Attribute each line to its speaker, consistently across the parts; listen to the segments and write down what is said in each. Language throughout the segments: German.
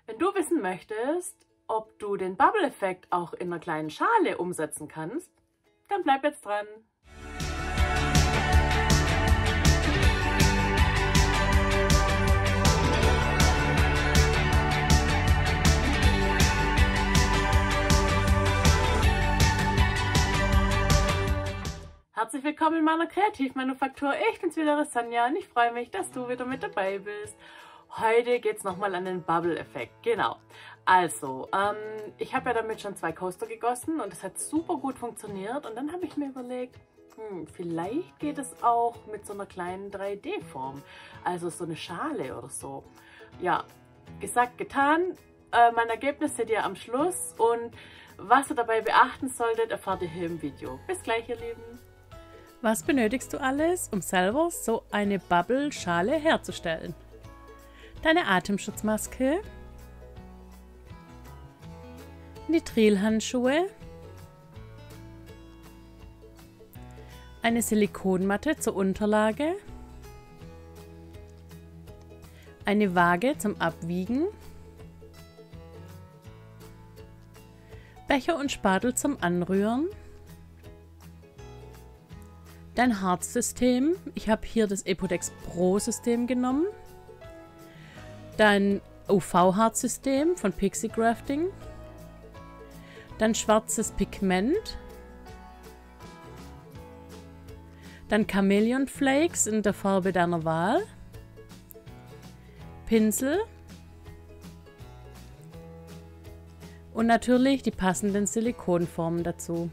Speaker 1: Wenn du wissen möchtest, ob du den Bubble-Effekt auch in einer kleinen Schale umsetzen kannst, dann bleib jetzt dran. Herzlich willkommen in meiner Kreativmanufaktur. Ich bin's wieder, Sonja, und ich freue mich, dass du wieder mit dabei bist. Heute geht es nochmal an den Bubble-Effekt. Genau. Also, ich habe ja damit schon 2 Coaster gegossen und es hat super gut funktioniert. Und dann habe ich mir überlegt, vielleicht geht es auch mit so einer kleinen 3D-Form. Also so eine Schale oder so. Ja, gesagt, getan. Mein Ergebnis seht ihr am Schluss. Und was ihr dabei beachten solltet, erfahrt ihr hier im Video. Bis gleich, ihr Lieben.
Speaker 2: Was benötigst du alles, um selber so eine Bubble-Schale herzustellen? Deine Atemschutzmaske, Nitrilhandschuhe, eine Silikonmatte zur Unterlage, eine Waage zum Abwiegen, Becher und Spatel zum Anrühren, dein Harzsystem. Ich habe hier das Epodex Pro System genommen. Dein UV-Harzsystem von Pixie Crafting. Dann schwarzes Pigment. Dann Chameleon Flakes in der Farbe deiner Wahl. Pinsel. Und natürlich die passenden Silikonformen dazu.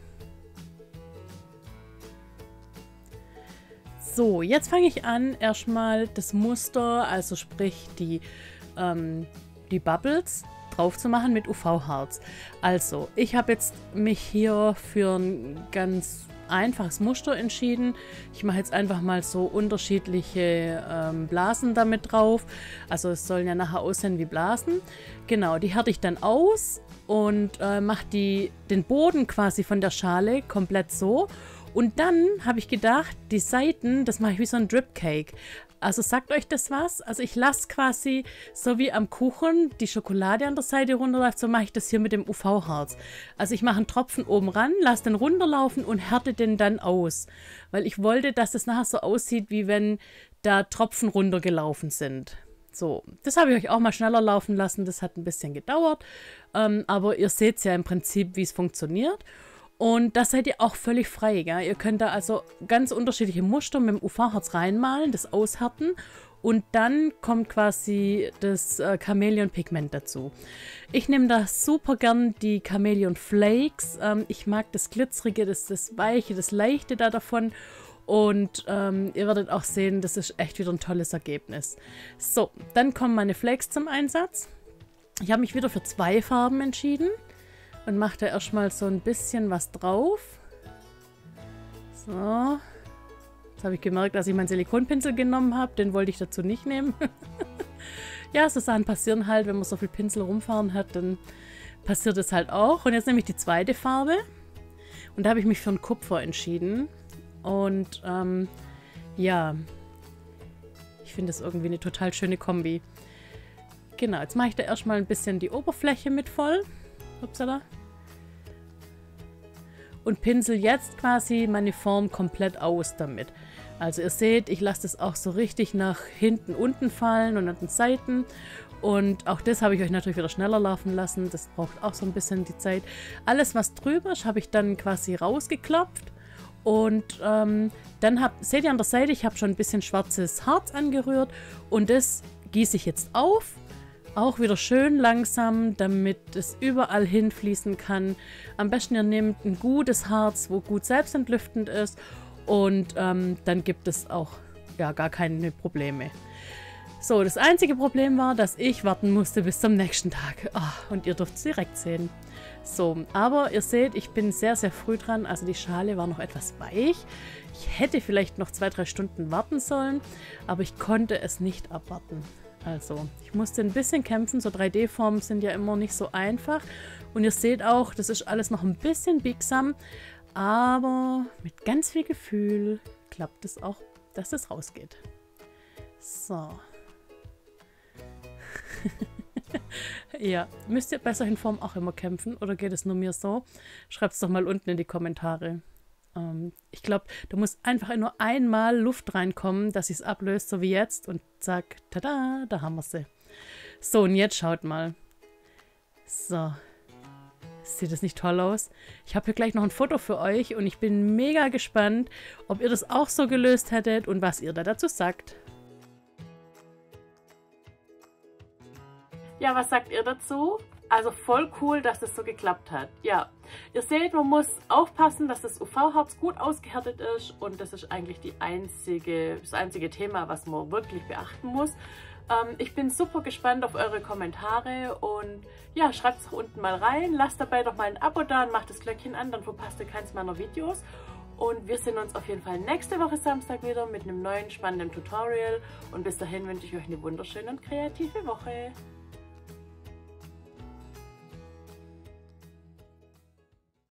Speaker 2: So, jetzt fange ich an, erstmal das Muster, also sprich die Bubbles drauf zu machen mit UV-Harz. Also, ich habe jetzt mich hier für ein ganz einfaches Muster entschieden. Ich mache jetzt einfach mal so unterschiedliche Blasen damit drauf. Also es sollen ja nachher aussehen wie Blasen. Genau, die härte ich dann aus und mache den Boden quasi von der Schale komplett so. Und dann habe ich gedacht, die Seiten, das mache ich wie so ein Drip Cake. Also sagt euch das was? Also ich lasse quasi, so wie am Kuchen, die Schokolade an der Seite runterläuft, so mache ich das hier mit dem UV-Harz. Also ich mache einen Tropfen oben ran, lasse den runterlaufen und härte den dann aus. Weil ich wollte, dass es nachher so aussieht, wie wenn da Tropfen runtergelaufen sind. So, das habe ich euch auch mal schneller laufen lassen, das hat ein bisschen gedauert. Aber ihr seht ja im Prinzip, wie es funktioniert. Und das seid ihr auch völlig frei. Gell? Ihr könnt da also ganz unterschiedliche Muster mit dem UV-Harz reinmalen, das aushärten und dann kommt quasi das Chameleon-Pigment dazu. Ich nehme da super gern die Chameleon Flakes. Ich mag das Glitzerige, das Weiche, das Leichte da davon. Und ihr werdet auch sehen, das ist echt wieder ein tolles Ergebnis. So, dann kommen meine Flakes zum Einsatz. Ich habe mich wieder für 2 Farben entschieden. Und mache da erstmal so ein bisschen was drauf. So. Jetzt habe ich gemerkt, dass ich meinen Silikonpinsel genommen habe. Den wollte ich dazu nicht nehmen. Ja, so Sachen passieren halt, wenn man so viel Pinsel rumfahren hat, dann passiert es halt auch. Und jetzt nehme ich die zweite Farbe. Und da habe ich mich für ein Kupfer entschieden. Und ja, ich finde das irgendwie eine total schöne Kombi. Genau, jetzt mache ich da erstmal ein bisschen die Oberfläche mit voll. Upsala. Und pinsel jetzt quasi meine Form komplett aus damit. Also ihr seht, ich lasse das auch so richtig nach hinten unten fallen und an den Seiten. Und auch das habe ich euch natürlich wieder schneller laufen lassen. Das braucht auch so ein bisschen die Zeit. Alles, was drüber ist, habe ich dann quasi rausgeklopft. Und dann seht ihr an der Seite, ich habe schon ein bisschen schwarzes Harz angerührt. Und das gieße ich jetzt auf. Auch wieder schön langsam, damit es überall hinfließen kann. Am besten ihr nehmt ein gutes Harz, wo gut selbstentlüftend ist. Und dann gibt es auch ja, gar keine Probleme. So, das einzige Problem war, dass ich warten musste bis zum nächsten Tag. Oh, und ihr dürft es direkt sehen. So, aber ihr seht, ich bin sehr, sehr früh dran. Also die Schale war noch etwas weich. Ich hätte vielleicht noch 2-3 Stunden warten sollen, aber ich konnte es nicht abwarten. Also, ich musste ein bisschen kämpfen. So 3D-Formen sind ja immer nicht so einfach. Und ihr seht auch, das ist alles noch ein bisschen biegsam. Aber mit ganz viel Gefühl klappt es auch, dass es rausgeht. So. Ja, müsst ihr bei solchen Formen auch immer kämpfen oder geht es nur mir so? Schreibt es doch mal unten in die Kommentare. Ich glaube, da muss einfach nur einmal Luft reinkommen, dass sie es ablöst, so wie jetzt. Und zack, tada, da haben wir sie. So, und jetzt schaut mal. So. Sieht das nicht toll aus? Ich habe hier gleich noch ein Foto für euch und ich bin mega gespannt, ob ihr das auch so gelöst hättet und was ihr da dazu sagt.
Speaker 1: Ja, was sagt ihr dazu? Also voll cool, dass das so geklappt hat. Ja, ihr seht, man muss aufpassen, dass das UV-Harz gut ausgehärtet ist und das ist eigentlich das einzige Thema, was man wirklich beachten muss. Ich bin super gespannt auf eure Kommentare und ja, schreibt es unten mal rein. Lasst dabei doch mal ein Abo da und macht das Glöckchen an, dann verpasst ihr keins meiner Videos. Und wir sehen uns auf jeden Fall nächste Woche Samstag wieder mit einem neuen spannenden Tutorial. Und bis dahin wünsche ich euch eine wunderschöne und kreative Woche.